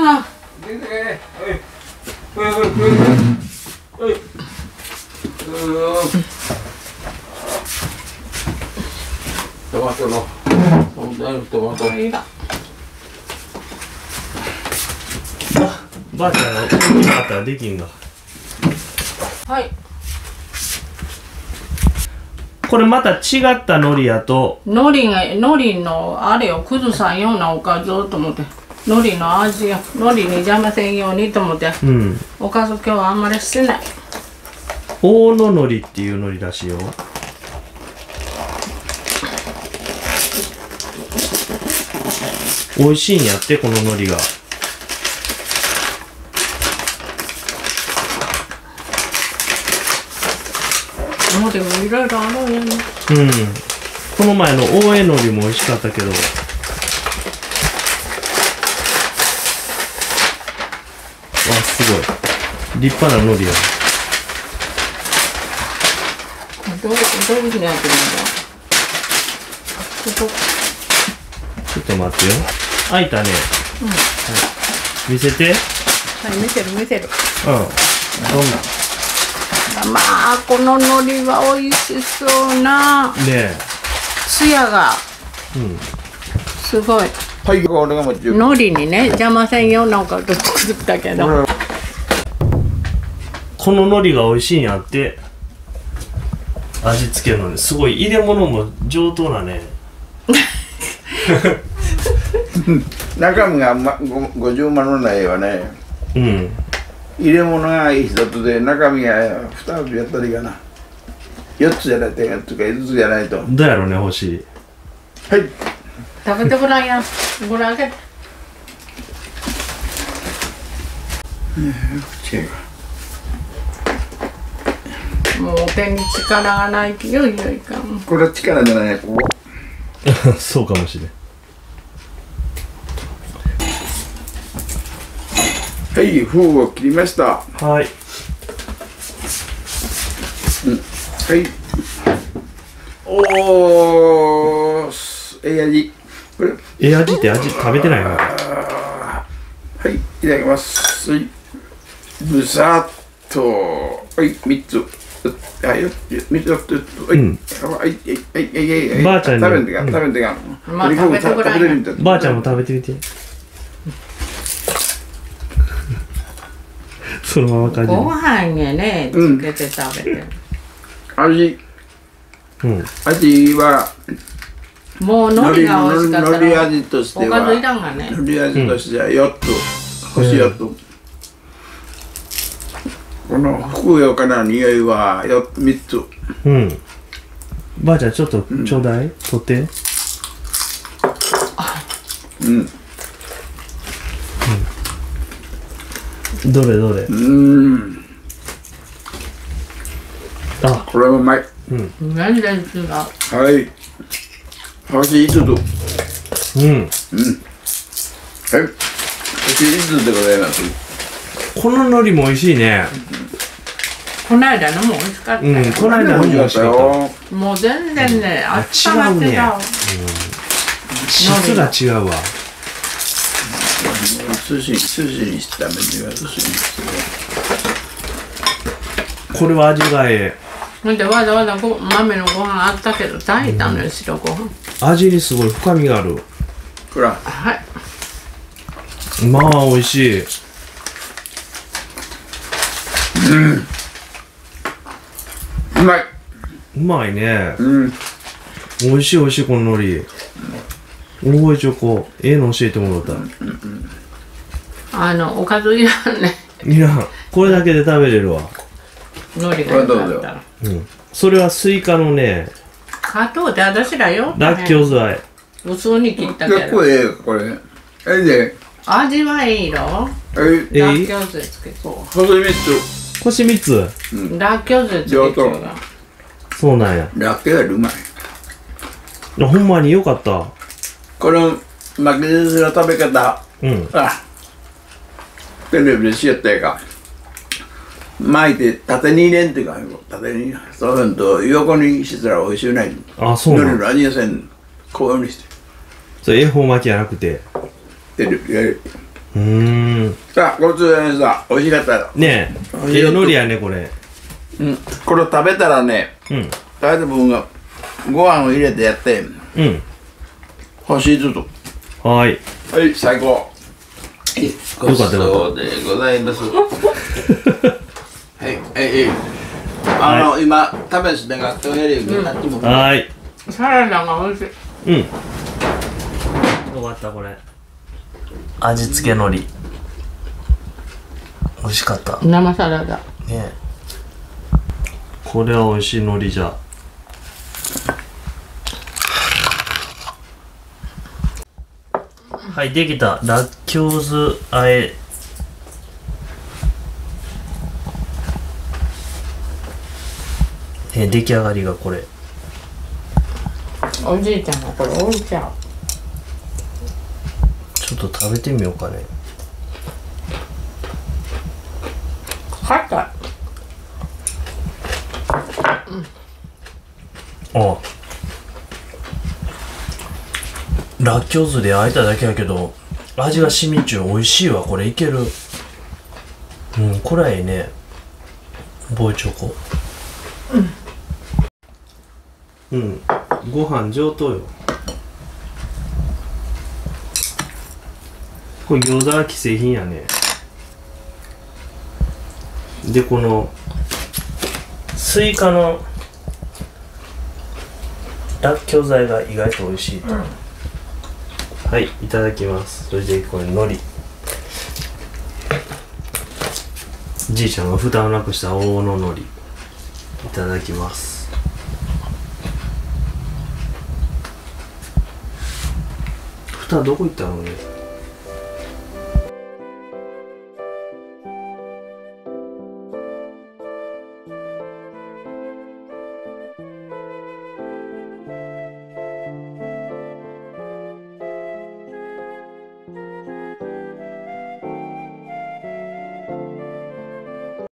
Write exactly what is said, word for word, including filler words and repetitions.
な。 トマトの。トマト。 ばあちゃんが大きかったらできんが。 はい。 これまた違った海苔やと。 海苔が、海苔のあれを崩さんようなおかずをと思って。海苔の味や、海苔に邪魔せんようにと思って。うん。おかず今日はあんまりしてない。 大野海苔っていう海苔らしいよ。美味しいんやって、この海苔が。 もうでもいろいろあるんやね。うん。 この前の大江海苔も美味しかったけど。わ、すごい。立派な海苔や。 どう、どういうふうにやってるんだ。ここ。 ちょっと待ってよ。開いたね。うん。はい。見せて。 はい、見せる見せる。 うん。どんな。 まあこの海苔は美味しそうな。ねえ。ツヤが。うん。すごい。はい、俺が持ってる。海苔にね、邪魔せんようなおかず作ったけど。 この海苔が美味しいんやって。味付けるのにすごい入れ物も上等なね。 中身がまごごじゅうまのないわね。うん。入れ物が一つで中身が二つやったらいいかな。四つじゃないとやつか五つじゃないと。 どうやろうね、欲しい。 はい。 食べてごらんや。ごらんあげて。違う。もう手に力がないけどよいよいかん。 これは力じゃない、ここ。そうかもしれん。 はい、封を切りました。 はい。 うん、はい。おー、ええ味。これ。 ええ味って味食べてないの。 はい、いただきます。はい。ぶさっと。はい、三つ。はい、三つ。はい。はい、はい、はい、 ばあちゃんに。 食べんてか、食べんてか。 まあ、食べてごらんや。 ばあちゃんも食べてみて。そのまま感じ。 ご飯にね、つけて食べてる。 味。うん。味は。 もう海苔が美味しかったら。 海苔味としては。 おかずいらんがね。 海苔味としてはよっと。星よっと。このふくよかな匂いはよ三つ。 うん。ばあちゃんちょっとちょうだい、取って。うん。どれどれ。うん。 あ、これはうまい。 うん。全然違う。 はい。星五つ。うん。うん。はい。星五つでございます。 この海苔も美味しいね。 この間のも美味しかった。うん、 この間のも美味しかった。 もう全然ね、あったまってた。 質が違うわ。 寿司、寿司にして食べては寿司にして。 これは味がええ。 ほんでわざわざご豆のご飯あったけど炊いたのよ、白ご飯。 味にすごい深みがある。 ほら。 はい。 まあ美味しい。 うん。うまい。 うまいね。うん。美味しい美味しいこの海苔。覚えちょこう。ええの教えてもらった。 あのおかずいらんね。 いらん。これだけで食べれるわ。 海苔が良かったら。 うん。それはスイカのね。 加藤って私らよ。 らっきょう剤。 普通に切ったけど。 結構ええこれ。ええで。 味はいいの？ええ。らっきょう剤つけそう。 細三つ。 星三つ。 らっきょう剤つけそうだ。 そうなんや。 らっきょうよりうまい。 ほんまによかった。 この巻き寿司の食べ方。うん。あ。テレビでしやったやか。巻いて縦に入れんっていうか、縦にそうすると横にしたら美味しくない。 あ、そうなん。 の味がせん。こういうふうにして。 それ恵方巻きじゃなくて。 テレビやる。 うーん。 さあ、ごちそうさまでした。美味しかったよ。 ねえ、ええ海苔やね、これ。 うん。これ食べたらね、 うん。 食べた分がご飯を入れてやって、 うん。 星ずつ。 はい。 はい、最高。ごちそうでございます。はい、はい、あの、今、食べすでがとやるよ。 はい。 サラダが美味しい。 うん。終わった、これ。味付け海苔。美味しかった。 生サラダ。 ねえ。これは美味しい海苔じゃ。はい、できた。らっきょう酢あえ。え、出来上がりがこれ。 おじいちゃんがこれ置いちゃう。 ちょっと食べてみようかね。 硬い。 うん。あ。らっきょう酢であえただけやけど味が染みちゅう美味しいわ。これいける。うん、これはいいね。覚えちょこう。うん、ご飯上等よ。これ餃子は既製品やね。でこのスイカのらっきょう剤が意外と美味しいと、うん、はい、いただきます。それでこれ海苔、じいちゃんが蓋をなくした大野海苔いただきます。蓋どこ行ったのね。